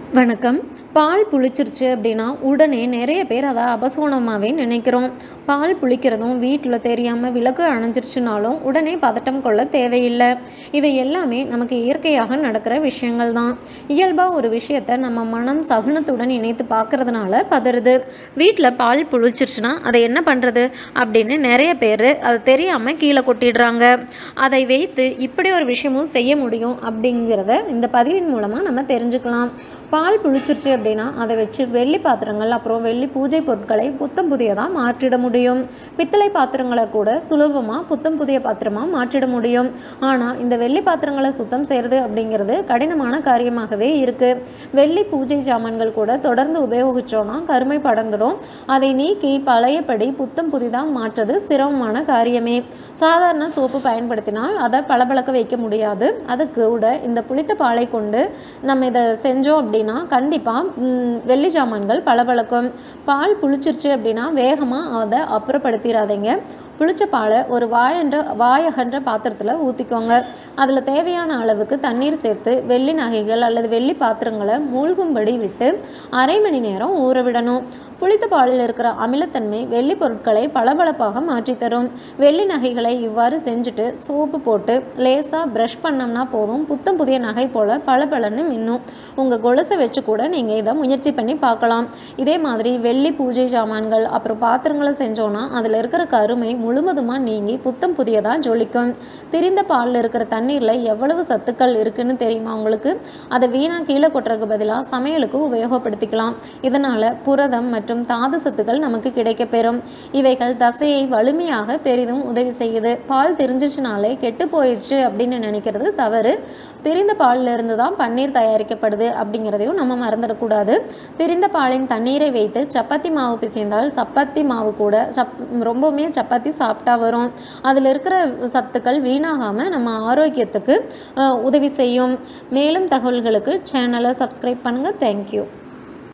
வணக்கம். பால் புளிச்சிருச்சு அப்படின்னா உடனே நிறைய பேர் அதை அபசகுனமாகவே நினைக்கிறோம். பால் புளிக்கிறதும் வீட்டில் தெரியாமல் விளக்கு அணைஞ்சிருச்சுனாலும் உடனே பதட்டம் கொள்ள தேவையில்லை. இவை எல்லாமே நமக்கு இயற்கையாக நடக்கிற விஷயங்கள் தான். இயல்பாக ஒரு விஷயத்தை நம்ம மனம் சகுனத்துடன் இணைத்து பார்க்கறதுனால பதறுது. வீட்டில் பால் புளிச்சிருச்சுன்னா அதை என்ன பண்ணுறது அப்படின்னு நிறைய பேர் அதை தெரியாமல் கீழே கொட்டிடுறாங்க. அதை வைத்து இப்படி ஒரு விஷயமும் செய்ய முடியும் அப்படிங்கிறத இந்த பதிவின் மூலமாக நம்ம தெரிஞ்சுக்கலாம். பால் புளிச்சிருச்சு அப்படின்னா அதை வச்சு வெள்ளி பாத்திரங்கள் அப்புறம் வெள்ளி பூஜை பொருட்களை புத்தம் புதியதாக மாற்றிட முடியும். பித்தளை பாத்திரங்களை கூட சுலபமாக புத்தம் புதிய பாத்திரமாக மாற்றிட முடியும். ஆனால் இந்த வெள்ளி பாத்திரங்களை சுத்தம் செய்கிறது அப்படிங்கிறது கடினமான காரியமாகவே இருக்குது. வெள்ளி பூஜை சாமான்கள் கூட தொடர்ந்து உபயோகித்தோன்னா கருமை படர்ந்துடும். அதை நீக்கி பழையபடி புத்தம் புதிதாக மாற்றுறது சிரமமான காரியமே. சாதாரண சோப்பு பயன்படுத்தினால் அதை பளபளக்க வைக்க முடியாது. அதுக்கு கூட இந்த புளித்த பாலை கொண்டு நம்ம இதை செஞ்சோம் அப்படின்னா கண்டிப்பாக வெள்ளி சாமான்கள் பளபளக்கும். பால் புளிச்சிருச்சு அப்படின்னா வேகமாக அதை அப்புறப்படுத்திடாதீங்க. புளிச்ச பாலை ஒரு வாயகன்ற பாத்திரத்தில் ஊற்றிக்கோங்க. அதில் தேவையான அளவுக்கு தண்ணீர் சேர்த்து வெள்ளி நகைகள் அல்லது வெள்ளி பாத்திரங்களை மூழ்கும்படி விட்டு அரை மணி நேரம் ஊற விடணும். புளித்த பாலில் இருக்கிற அமிலத்தன்மை வெள்ளி பொருட்களை பளபளப்பாக மாற்றித்தரும். வெள்ளி நகைகளை இவ்வாறு செஞ்சுட்டு சோப்பு போட்டு லேசாக ப்ரஷ் பண்ணோம்னா போதும், புத்தம் புதிய நகை போல் பளபளன்னு மின்னும். உங்கள் கொலுசை வச்சு கூட நீங்கள் இதை முயற்சி பண்ணி பார்க்கலாம். இதே மாதிரி வெள்ளி பூஜை சாமான்கள் அப்புறம் பாத்திரங்களை செஞ்சோன்னா அதில் இருக்கிற கருமை முழுவதுமாக நீங்கி புத்தம் புதியதாக ஜொலிக்கும். திரிந்த பாலில் இருக்கிற தண்ணீரில் எவ்வளவு சத்துக்கள் இருக்குன்னு தெரியுமா உங்களுக்கு? அதை வீணாக கீழே கொட்டுறதுக்கு பதிலாக சமையலுக்கு உபயோகப்படுத்திக்கலாம். இதனால் புரதம் மற்றும் தாது சத்துக்கள் நமக்கு கிடைக்கப்பெறும். இவைகள் தசையை வலிமையாக பெரிதும் உதவி செய்யுது. பால் திரிஞ்சிச்சுனாலே கெட்டு போயிடுச்சு அப்படின்னு நினைக்கிறது தவறு. திரிந்த பாலில் இருந்து தான் பன்னீர் தயாரிக்கப்படுது அப்படிங்கிறதையும் நம்ம மறந்துடக்கூடாது. திரிந்த பாலின் தண்ணீரை வைத்து சப்பாத்தி மாவு பிசைந்தால் சப்பாத்தி மாவு கூட ரொம்பவுமே சப்பாத்தி சாப்பிட்டா வரும். அதில் இருக்கிற சத்துக்கள் வீணாகாமல் நம்ம ஆரோக்கியத்துக்கு உதவி செய்யும். மேலும் தகவல்களுக்கு சேனலை சப்ஸ்கிரைப் பண்ணுங்கள். தேங்க்யூ.